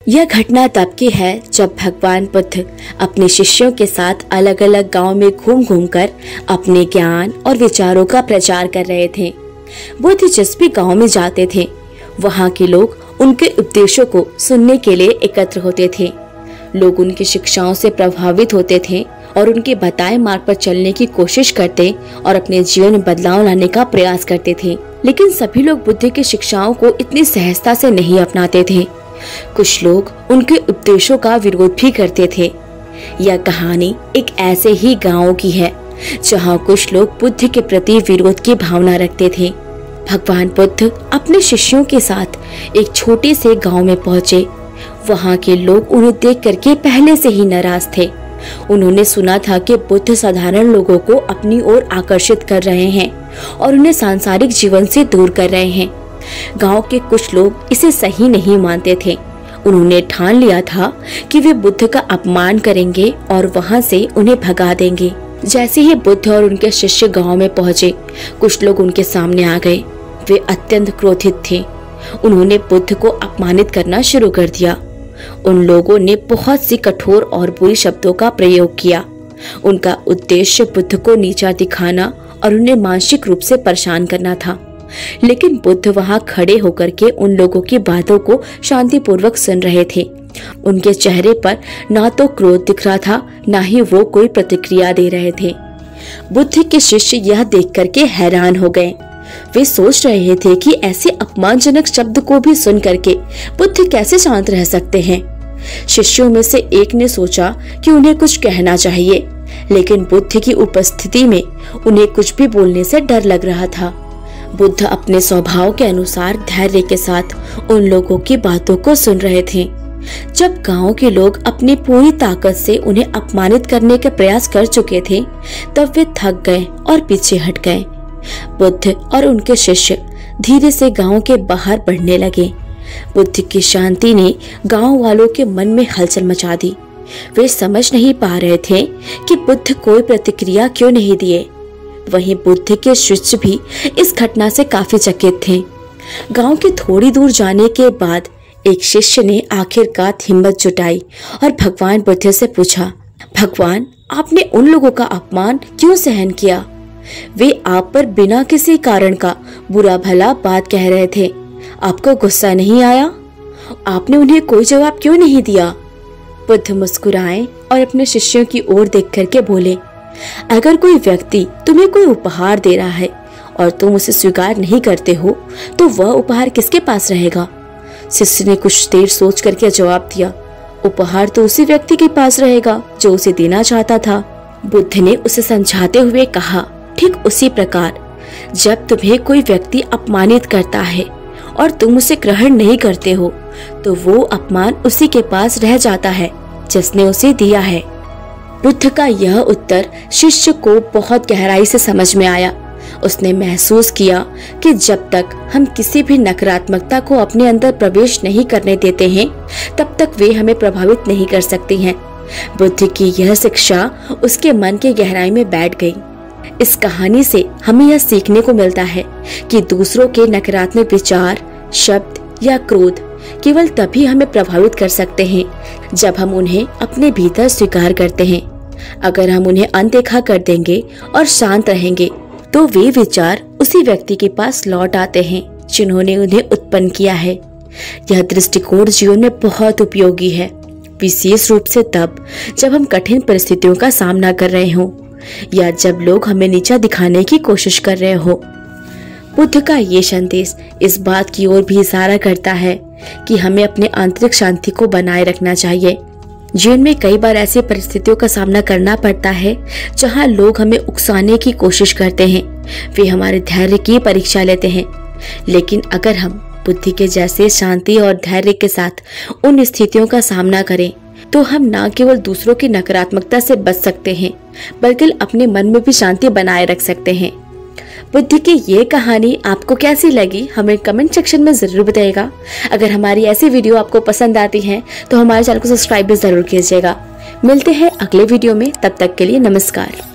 यह घटना तब की है जब भगवान बुद्ध अपने शिष्यों के साथ अलग अलग गांव में घूम घूम कर अपने ज्ञान और विचारों का प्रचार कर रहे थे। बुद्ध जिस भी गांव में जाते थे वहां के लोग उनके उपदेशों को सुनने के लिए एकत्र होते थे। लोग उनकी शिक्षाओं से प्रभावित होते थे और उनके बताए मार्ग पर चलने की कोशिश करते और अपने जीवन में बदलाव लाने का प्रयास करते थे। लेकिन सभी लोग बुद्ध की शिक्षाओं को इतनी सहजता से नहीं अपनाते थे। कुछ लोग उनके उपदेशों का विरोध भी करते थे। यह कहानी एक ऐसे ही गांव की है जहां कुछ लोग बुद्ध के प्रति विरोध की भावना रखते थे। भगवान बुद्ध अपने शिष्यों के साथ एक छोटे से गांव में पहुंचे। वहां के लोग उन्हें देख करके पहले से ही नाराज थे। उन्होंने सुना था कि बुद्ध साधारण लोगों को अपनी ओर आकर्षित कर रहे हैं और उन्हें सांसारिक जीवन से दूर कर रहे हैं। गांव के कुछ लोग इसे सही नहीं मानते थे। उन्होंने ठान लिया था कि वे बुद्ध का अपमान करेंगे और वहां से उन्हें भगा देंगे। जैसे ही बुद्ध और उनके शिष्य गांव में पहुंचे, कुछ लोग उनके सामने आ गए। वे अत्यंत क्रोधित थे। उन्होंने बुद्ध को अपमानित करना शुरू कर दिया। उन लोगों ने बहुत सी कठोर और बुरी शब्दों का प्रयोग किया। उनका उद्देश्य बुद्ध को नीचा दिखाना और उन्हें मानसिक रूप से परेशान करना था। लेकिन बुद्ध वहां खड़े होकर के उन लोगों की बातों को शांतिपूर्वक सुन रहे थे। उनके चेहरे पर ना तो क्रोध दिख रहा था, ना ही वो कोई प्रतिक्रिया दे रहे थे। बुद्ध के शिष्य यह देख करके हैरान हो गए। वे सोच रहे थे कि ऐसे अपमानजनक शब्द को भी सुन करके बुद्ध कैसे शांत रह सकते हैं। शिष्यों में से एक ने सोचा कि उन्हें कुछ कहना चाहिए, लेकिन बुद्ध की उपस्थिति में उन्हें कुछ भी बोलने से डर लग रहा था। बुद्ध अपने स्वभाव के अनुसार धैर्य के साथ उन लोगों की बातों को सुन रहे थे। जब गांव के लोग अपनी पूरी ताकत से उन्हें अपमानित करने के प्रयास कर चुके थे, तब वे थक गए और पीछे हट गए। बुद्ध और उनके शिष्य धीरे से गांव के बाहर बढ़ने लगे। बुद्ध की शांति ने गांव वालों के मन में हलचल मचा दी। वे समझ नहीं पा रहे थे कि बुद्ध कोई प्रतिक्रिया क्यों नहीं दिए। वहीं बुद्ध के शिष्य भी इस घटना से काफी चकित थे। गांव के थोड़ी दूर जाने के बाद एक शिष्य ने आखिरकार हिम्मत जुटाई और भगवान बुद्ध से पूछा, भगवान, आपने उन लोगों का अपमान क्यों सहन किया? वे आप पर बिना किसी कारण का बुरा भला बात कह रहे थे। आपको गुस्सा नहीं आया? आपने उन्हें कोई जवाब क्यों नहीं दिया? बुद्ध मुस्कुराए और अपने शिष्यों की ओर देख करके बोले, अगर कोई व्यक्ति तुम्हें कोई उपहार दे रहा है और तुम उसे स्वीकार नहीं करते हो, तो वह उपहार किसके पास रहेगा? शिष्य ने कुछ देर सोच करके जवाब दिया, उपहार तो उसी व्यक्ति के पास रहेगा जो उसे देना चाहता था। बुद्ध ने उसे समझाते हुए कहा, ठीक उसी प्रकार जब तुम्हें कोई व्यक्ति अपमानित करता है और तुम उसे ग्रहण नहीं करते हो, तो वो अपमान उसी के पास रह जाता है जिसने उसे दिया है। बुद्ध का यह उत्तर शिष्य को बहुत गहराई से समझ में आया। उसने महसूस किया कि जब तक हम किसी भी नकारात्मकता को अपने अंदर प्रवेश नहीं करने देते हैं, तब तक वे हमें प्रभावित नहीं कर सकती हैं। बुद्ध की यह शिक्षा उसके मन के गहराई में बैठ गई। इस कहानी से हमें यह सीखने को मिलता है कि दूसरों के नकारात्मक विचार, शब्द या क्रोध केवल तभी हमें प्रभावित कर सकते हैं जब हम उन्हें अपने भीतर स्वीकार करते हैं। अगर हम उन्हें अनदेखा कर देंगे और शांत रहेंगे, तो वे विचार उसी व्यक्ति के पास लौट आते हैं जिन्होंने उन्हें उत्पन्न किया है। यह दृष्टिकोण जीवन में बहुत उपयोगी है, विशेष रूप से तब जब हम कठिन परिस्थितियों का सामना कर रहे हों या जब लोग हमें नीचा दिखाने की कोशिश कर रहे हो। बुद्ध का ये संदेश इस बात की ओर भी इशारा करता है कि हमें अपने आंतरिक शांति को बनाए रखना चाहिए। जीवन में कई बार ऐसी परिस्थितियों का सामना करना पड़ता है जहां लोग हमें उकसाने की कोशिश करते हैं। वे हमारे धैर्य की परीक्षा लेते हैं। लेकिन अगर हम बुद्धि के जैसे शांति और धैर्य के साथ उन स्थितियों का सामना करें, तो हम न केवल दूसरों की नकारात्मकता से बच सकते हैं, बल्कि अपने मन में भी शांति बनाए रख सकते हैं। बुद्ध की ये कहानी आपको कैसी लगी, हमें कमेंट सेक्शन में जरूर बताइएगा। अगर हमारी ऐसी वीडियो आपको पसंद आती है तो हमारे चैनल को सब्सक्राइब भी जरूर कीजिएगा। मिलते हैं अगले वीडियो में, तब तक के लिए नमस्कार।